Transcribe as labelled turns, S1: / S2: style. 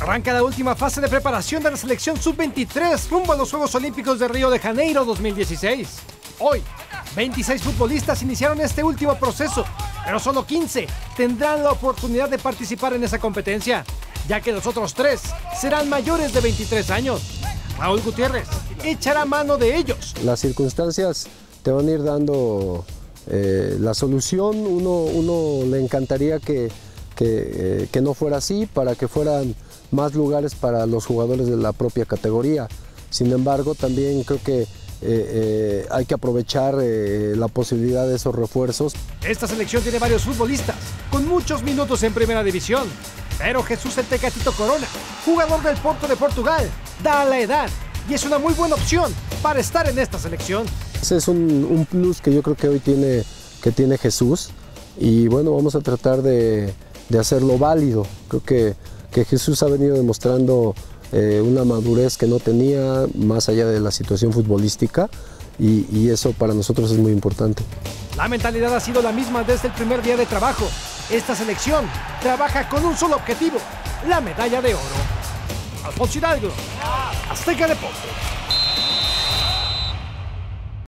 S1: Arranca la última fase de preparación de la selección sub-23 rumbo a los Juegos Olímpicos de Río de Janeiro 2016. Hoy, 26 futbolistas iniciaron este último proceso, pero solo 15 tendrán la oportunidad de participar en esa competencia, ya que los otros 3 serán mayores de 23 años. Raúl Gutiérrez echará mano de ellos.
S2: Las circunstancias te van a ir dando la solución. Uno le encantaría que no fuera así, para que fueran más lugares para los jugadores de la propia categoría. Sin embargo, también creo que hay que aprovechar la posibilidad de esos refuerzos.
S1: Esta selección tiene varios futbolistas con muchos minutos en primera división, pero Jesús el Tecatito Corona, jugador del Porto de Portugal, da la edad y es una muy buena opción para estar en esta selección.
S2: Ese es un plus que yo creo que hoy tiene Jesús, y bueno, vamos a tratar de hacerlo válido. Creo que Jesús ha venido demostrando una madurez que no tenía, más allá de la situación futbolística, y eso para nosotros es muy importante.
S1: La mentalidad ha sido la misma desde el primer día de trabajo. Esta selección trabaja con un solo objetivo: la medalla de oro. Alfonso Hidalgo, Azteca Deportes.